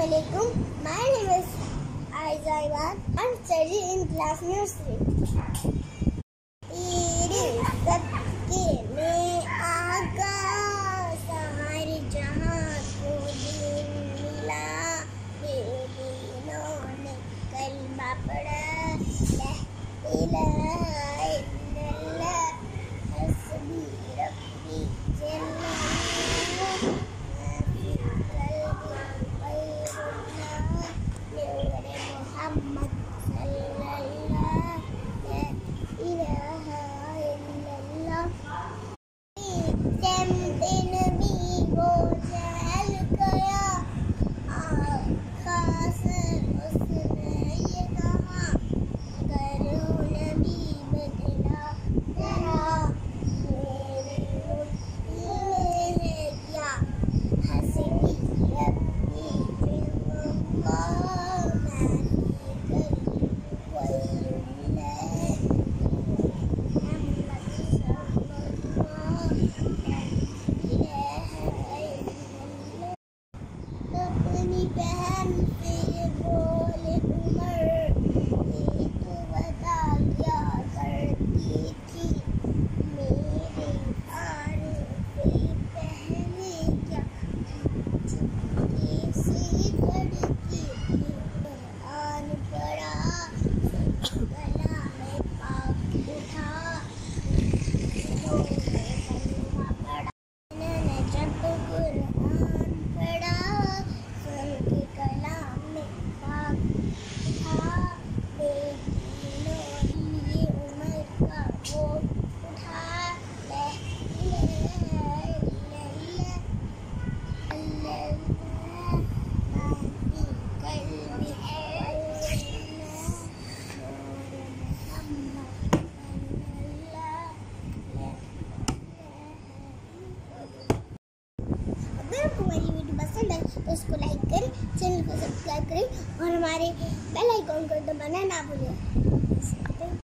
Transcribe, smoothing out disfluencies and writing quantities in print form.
Assalamualaikum. My name is Aizaiwan. I'm studying in class nursery. तेरे सदके में आका सारे जहां को दिन मिला, तेरे इन्होंने कलमा पढ़ा, ला इलाहा इल्लल्लाह हस्बी रब्बी जल्लल्लाह बहन से बोले उमर, ये तो बता क्या करती थी मेरे आने से पहले, क्या चुपके से करती थी आन पड़ा, गला में पाक उठा, कलमा पड़ा, मैंने जब कुरान पढ़ा, हमारी वीडियो पसंद है तो इसको लाइक करें, चैनल को सब्सक्राइब करें और हमारे बेल आइकन को दबाना ना भूलें।